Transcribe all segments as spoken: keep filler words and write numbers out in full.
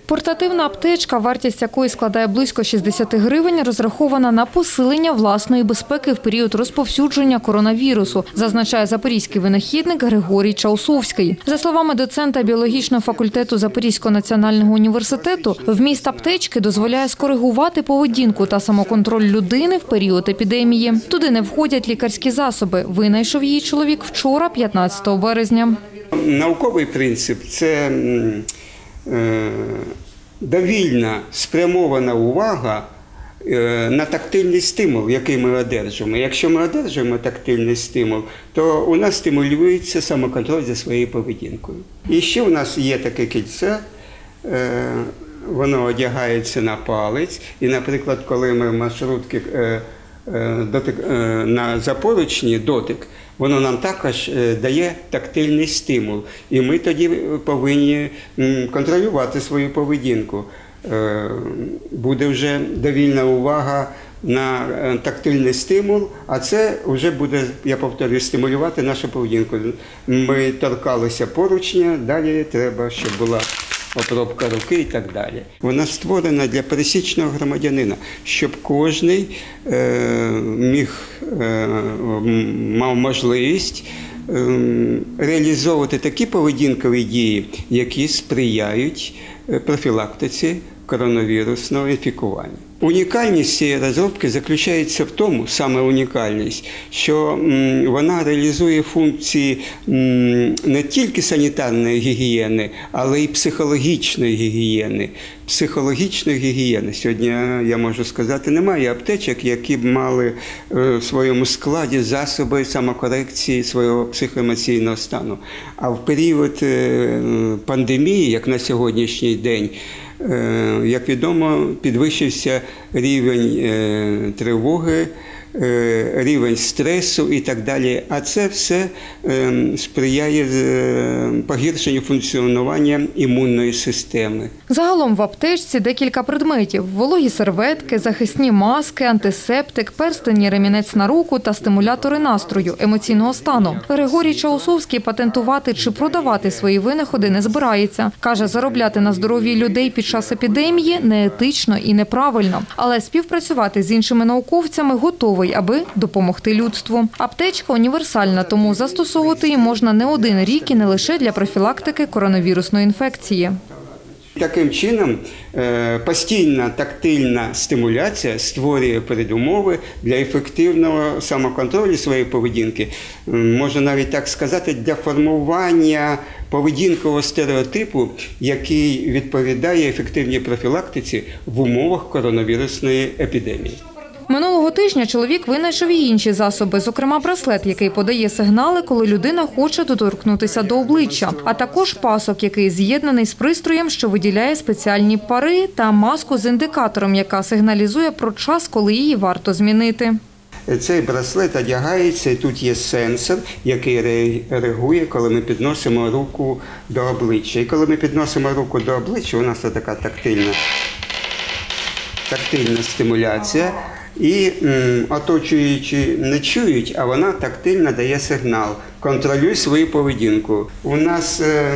Портативна аптечка, вартість якої складає близько шістдесят гривень, розрахована на посилення власної безпеки в період розповсюдження коронавірусу, зазначає запорізький винахідник Григорій Чаусовський. За словами доцента біологічного факультету Запорізького національного університету, вміст аптечки дозволяє скоригувати поведінку та самоконтроль людини в період епідемії. Туди не входять лікарські засоби. Винайшов її чоловік вчора, п'ятнадцятого березня. Науковий принцип – це довільна спрямована увага на тактильний стимул, який ми одержуємо. Якщо ми одержуємо тактильний стимул, то у нас стимулюється самоконтроль за своєю поведінкою. І ще у нас є таке кільце, воно одягається на палець. І, наприклад, коли ми в маршрутці дотик, на запоручні дотик, воно нам також дає тактильний стимул. І ми тоді повинні контролювати свою поведінку. Буде вже довільна увага на тактильний стимул, а це вже буде, я повторюю, стимулювати нашу поведінку. Ми торкалися поручня, далі треба, щоб була обробка руки і так далі. Вона створена для пересічного громадянина, щоб кожен е, міг, е, мав можливість е, реалізовувати такі поведінкові дії, які сприяють профілактиці коронавірусного інфікування. Унікальність цієї розробки заключається в тому, саме унікальність, що вона реалізує функції не тільки санітарної гігієни, але й психологічної гігієни. Психологічної гігієни. Сьогодні, я можу сказати, немає аптечок, які б мали в своєму складі засоби самокорекції свого психоемоційного стану. А в період пандемії, як на сьогоднішній день, як відомо, підвищився рівень тривоги, рівень стресу і так далі. А це все сприяє погіршенню функціонування імунної системи. Загалом в аптечці декілька предметів – вологі серветки, захисні маски, антисептик, перстень і ремінець на руку та стимулятори настрою, емоційного стану. Григорій Чаусовський патентувати чи продавати свої винаходи не збирається. Каже, заробляти на здоров'ї людей під час епідемії неетично і неправильно. Але співпрацювати з іншими науковцями готовий, аби допомогти людству. Аптечка універсальна, тому застосовувати її можна не один рік і не лише для профілактики коронавірусної інфекції. Таким чином, постійна тактильна стимуляція створює передумови для ефективного самоконтролю своєї поведінки. Можна навіть так сказати, для формування поведінкового стереотипу, який відповідає ефективній профілактиці в умовах коронавірусної епідемії. Минулого тижня чоловік винайшов і інші засоби, зокрема браслет, який подає сигнали, коли людина хоче доторкнутися до обличчя, а також пасок, який з'єднаний з пристроєм, що виділяє спеціальні пари, та маску з індикатором, яка сигналізує про час, коли її варто змінити. Цей браслет одягається, і тут є сенсор, який реагує, коли ми підносимо руку до обличчя. І коли ми підносимо руку до обличчя, у нас така тактильна, тактильна стимуляція. І м, оточуючі не чують, а вона тактильно дає сигнал. Контролюй свою поведінку. У нас е,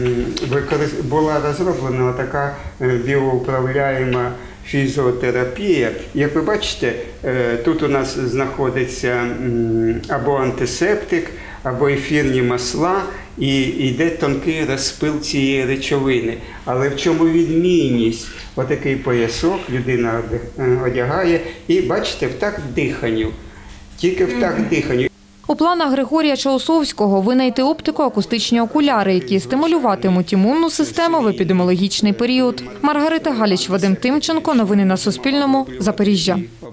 була розроблена така біоуправляєма фізіотерапія. Як ви бачите, е, тут у нас знаходиться м, або антисептик, або ефірні масла, і йде тонкий розпил цієї речовини. Але в чому відмінність? Отакий поясок людина одягає і, бачите, в такт диханню. Тільки в такт диханню. У планах Григорія Чаусовського винайти оптико-акустичні окуляри, які стимулюватимуть імунну систему в епідеміологічний період. Маргарита Галіч, Вадим Тимченко. Новини на Суспільному. Запоріжжя.